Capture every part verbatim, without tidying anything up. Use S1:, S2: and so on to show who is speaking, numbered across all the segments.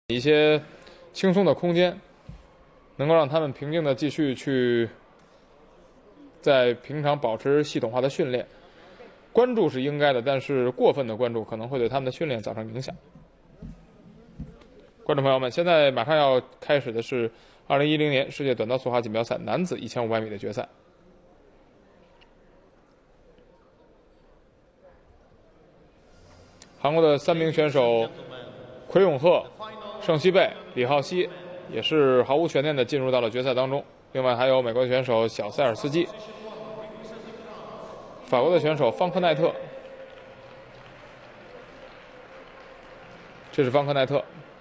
S1: 一些轻松的空间，能够让他们平静的继续去在平常保持系统化的训练。关注是应该的，但是过分的关注可能会对他们的训练造成影响。观众朋友们，现在马上要开始的是二零一零年世界短道速滑锦标赛男子一千五百米的决赛。韩国的三名选手奎永赫、盛希贝、李浩熙也是毫无悬念地进入到了决赛当中。另外还有美国的选手小塞尔斯基、法国的选手方克奈特，这是方克奈特。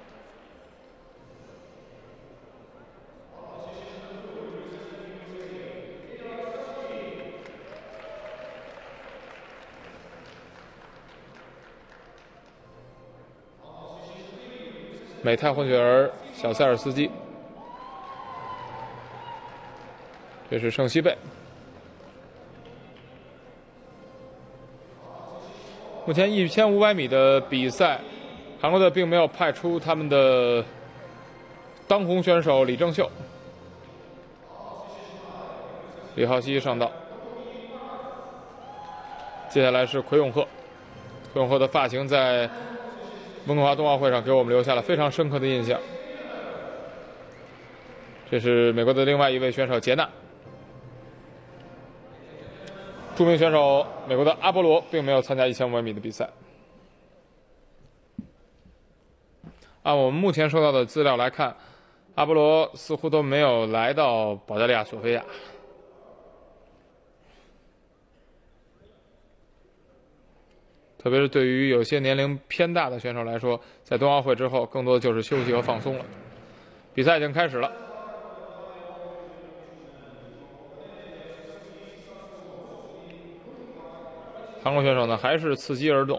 S1: 美泰混血儿小塞尔斯基，这是盛希贝。目前一千五百米的比赛，韩国队并没有派出他们的当红选手李正秀。李浩熙上道，接下来是奎永赫。奎永赫的发型在温哥华冬奥会上给我们留下了非常深刻的印象。这是美国的另外一位选手杰纳。著名选手美国的阿波罗并没有参加一千五百米的比赛。按我们目前收到的资料来看，阿波罗似乎都没有来到保加利亚索菲亚。特别是对于有些年龄偏大的选手来说，在冬奥会之后，更多的就是休息和放松了。比赛已经开始了。韩国选手呢，还是伺机而动。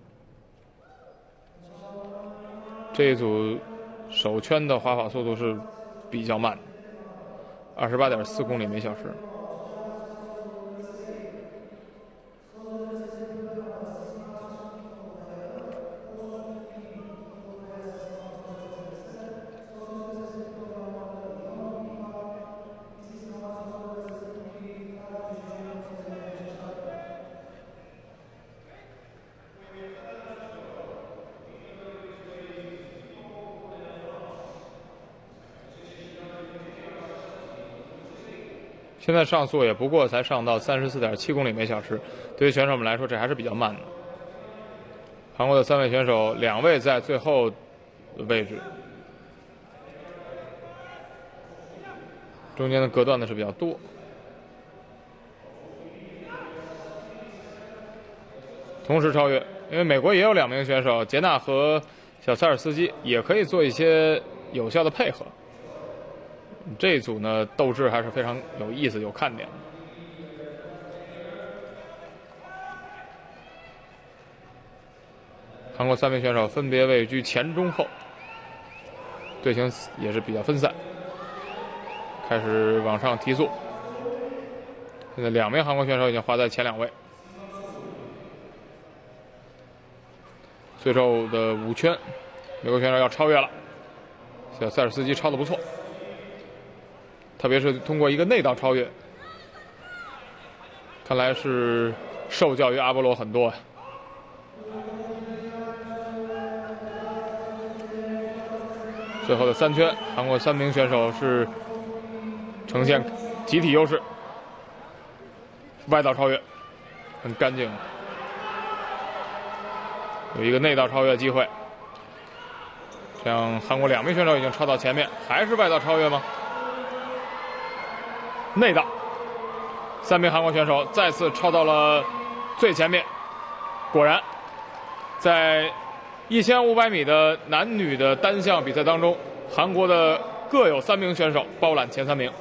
S1: 这一组首圈的滑法速度是比较慢的，二十八点四公里每小时。现在上速也不过才上到三十四点七公里每小时，对于选手们来说，这还是比较慢的。韩国的三位选手，两位在最后的位置，中间的隔断的是比较多。同时超越，因为美国也有两名选手，杰纳和小塞尔斯基也可以做一些有效的配合。这一组呢，斗志还是非常有意思、有看点的。韩国三名选手分别位居前、中、后，队形也是比较分散。开始往上提速，现在两名韩国选手已经滑在前两位。最后的五圈，美国选手要超越了，小塞尔斯基超得不错。特别是通过一个内道超越，看来是受教于阿波罗很多啊。最后的三圈，韩国三名选手是呈现集体优势，外道超越很干净，有一个内道超越机会。这样，韩国两名选手已经超到前面，还是外道超越吗？内道，三名韩国选手再次超到了最前面。果然，在一千五百米的男女的单项比赛当中，韩国的各有三名选手包揽前三名。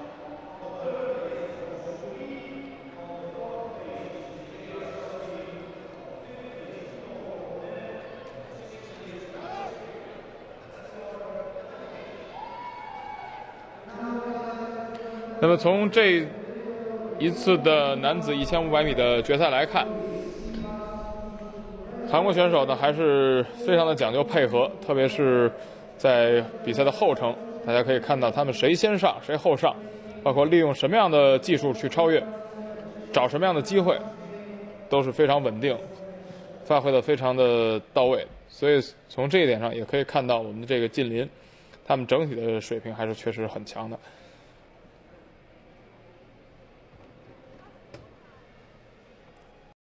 S1: 那么从这一次的男子一千五百米的决赛来看，韩国选手呢还是非常的讲究配合，特别是在比赛的后程，大家可以看到他们谁先上谁后上，包括利用什么样的技术去超越，找什么样的机会，都是非常稳定，发挥的非常的到位。所以从这一点上也可以看到我们的这个近邻，他们整体的水平还是确实很强的。